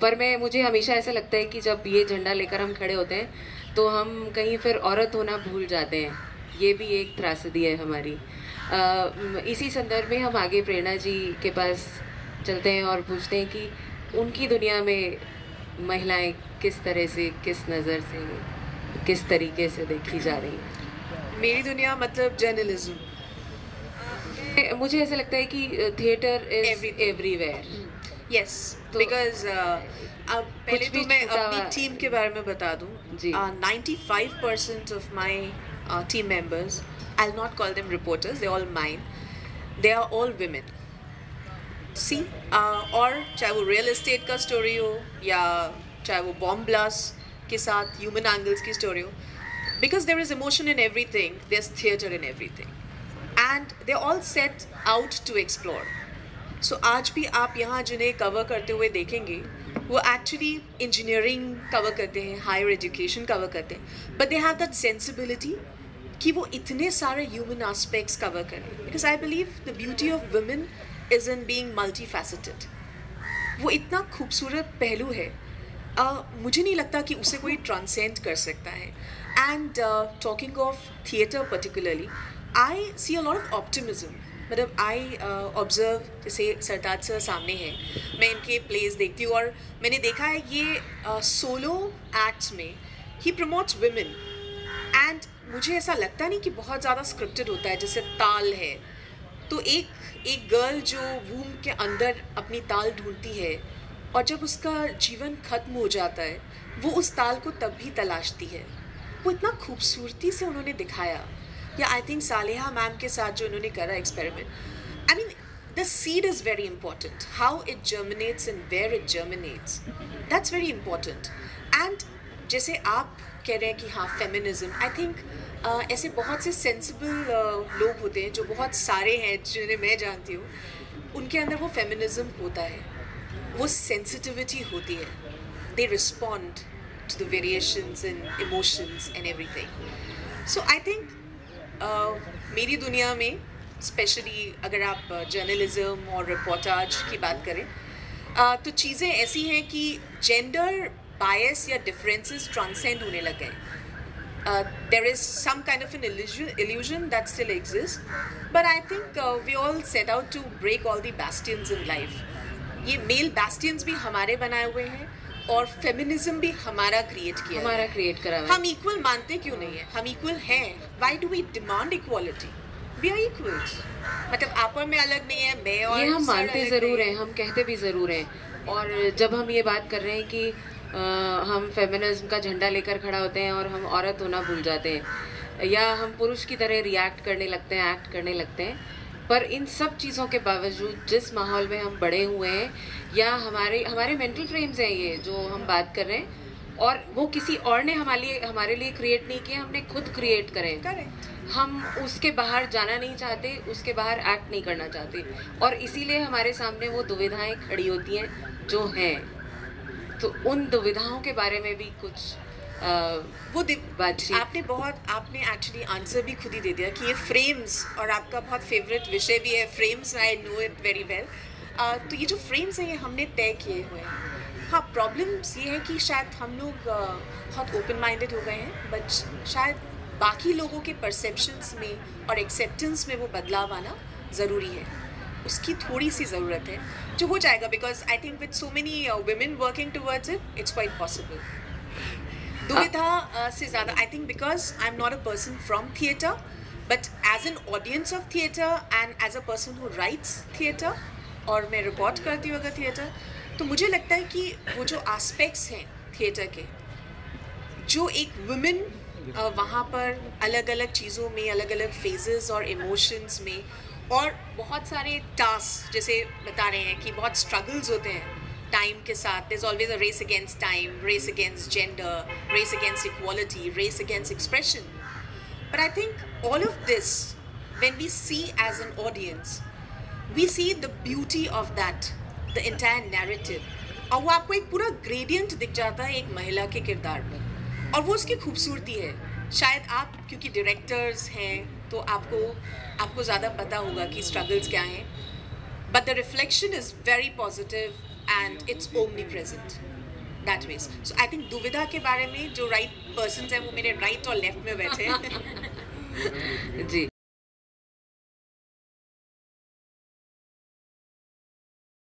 पर मुझे हमेशा ऐसा लगता है कि जब ये झंडा लेकर हम खड़े होते हैं तो हम कहीं फिर औरत होना भूल जाते हैं। ये भी एक त्रासदी है हमारी। इसी संदर्भ में हम आगे प्रेरणा जी के पास चलते हैं और पूछते हैं कि उनकी दुनिया में महिलाएं किस तरह से, किस नज़र से, किस तरीके से देखी जा रही हैं। मेरी दुनिया मतलब जर्नलिज्म। मुझे ऐसा लगता है कि theatre is everywhere. Yes, because अब पहले तो मैं अपनी टीम के बारे में बता दूं। 95% of my team members, I will not call them reporters, they all mine, they are all women. See, और चाहे वो रियल एस्टेट का स्टोरी हो या चाहे वो बॉम्ब ब्लास्ट के साथ ह्यूमन एंगल्स की स्टोरी हो, because there is emotion in everything, there is theatre in everything, and they're all set out to explore. So आज भी आप यहाँ जिन्हें कवर करते हुए देखेंगे वो एक्चुअली इंजीनियरिंग कवर करते हैं, हायर एजुकेशन कवर करते हैं, but they have that sensibility कि वो इतने सारे ह्यूमन एस्पेक्ट्स कवर करें, because I believe the beauty of women is in being multifaceted. वो इतना खूबसूरत पहलू है, मुझे नहीं लगता कि उसे कोई ट्रांसेंड कर सकता है। And talking of theatre particularly, I see a lot of optimism. मतलब I observe, जैसे सरताज सर सामने हैं, मैं इनके प्लेस देखती हूँ और मैंने देखा है ये सोलो एक्ट्स में ही प्रमोट्स विमेन, एंड मुझे ऐसा लगता नहीं कि बहुत ज़्यादा स्क्रिप्टेड होता है। जैसे ताल है तो एक गर्ल जो वूम के अंदर अपनी ताल ढूंढती है और जब उसका जीवन खत्म हो जाता है वो उस ताल को तब भी तलाशती है। वो इतना खूबसूरती से उन्होंने दिखाया। या आई थिंक सालेहा मैम के साथ जो उन्होंने करा experiment, I mean the seed is very important, how it germinates and where it germinates, that's very important. And जैसे आप कह रहे हैं कि हाँ फेमिनिज्म, आई थिंक ऐसे बहुत से सेंसिबल लोग होते हैं जो बहुत सारे हैं जिन्हें मैं जानती हूँ, उनके अंदर वो फेमिनिज्म होता है, वो सेंसिटिविटी होती है, they respond to the variations in emotions and everything. So I think मेरी दुनिया में स्पेशली अगर आप जर्नलिज्म और रिपोर्टाज की बात करें तो चीज़ें ऐसी हैं कि जेंडर बायस या डिफरेंसेस ट्रांसेंड होने लग गए। There is some kind of an illusion that still exists, but I think we all set out to break all the bastions in life. ये मेल bastions भी हमारे बनाए हुए हैं और फेमिनिज्म भी हमारा क्रिएट करा है। हम इक्वल मानते क्यों नहीं है? हम इक्वल हैं। Why do we demand equality? We are equals. मतलब आप और मैं अलग नहीं है, मैं और ये हम मानते ज़रूर हैं, हम कहते भी ज़रूर हैं। और जब हम ये बात कर रहे हैं कि हम फेमिनिज्म का झंडा लेकर खड़ा होते हैं और हम औरत होना भूल जाते हैं या हम पुरुष की तरह रिएक्ट करने लगते हैं, एक्ट करने लगते हैं, पर इन सब चीज़ों के बावजूद जिस माहौल में हम बड़े हुए हैं या हमारे मेंटल फ्रेम्स हैं ये जो हम बात कर रहे हैं, और वो किसी और ने हमारे लिए क्रिएट नहीं किया, हमने खुद क्रिएट करें। हम उसके बाहर जाना नहीं चाहते, उसके बाहर एक्ट नहीं करना चाहते, और इसीलिए हमारे सामने वो दुविधाएं खड़ी होती हैं जो हैं। तो उन दुविधाओं के बारे में भी कुछ वो आपने एक्चुअली आंसर भी खुद ही दे दिया कि ये फ्रेम्स, और आपका बहुत फेवरेट विषय भी है frames, I know it very well. तो ये जो फ्रेम्स हैं ये हमने तय किए हुए हैं। हाँ, प्रॉब्लम्स ये है कि शायद हम लोग बहुत ओपन माइंडेड हो गए हैं, बट शायद बाकी लोगों के परसेप्शंस में और एक्सेप्टेंस में वो बदलाव आना ज़रूरी है, उसकी थोड़ी सी ज़रूरत है, जो हो जाएगा, because I think with so many women working towards it, it's quite possible. दुविधा से ज़्यादा I think because I am not a person from theatre, but as an audience of theatre and as a person who writes theatre, और मैं report करती हूँ अगर theatre, तो मुझे लगता है कि वो जो एस्पेक्ट्स हैं थिएटर के, जो एक वुमेन वहाँ पर अलग अलग चीज़ों में, अलग अलग फेजेस और इमोशंस में, और बहुत सारे टास्क, जैसे बता रहे हैं कि बहुत स्ट्रगल्स होते हैं टाइम के साथ, there's always a race against time, race against gender, race against equality, race against expression. But I think all of this, when we see as an audience, we see the beauty of that, the entire narrative. और वो आपको एक पूरा gradient दिख जाता है एक महिला के किरदार में, और वो उसकी खूबसूरती है। शायद आप क्योंकि डायरेक्टर्स हैं तो आपको ज़्यादा पता होगा कि स्ट्रगल्स क्या हैं, but the reflection is very positive and it's omnipresent that ways. So I think दुविधा के बारे में जो right persons हैं वो मेरे right और left में बैठे हैं. जी,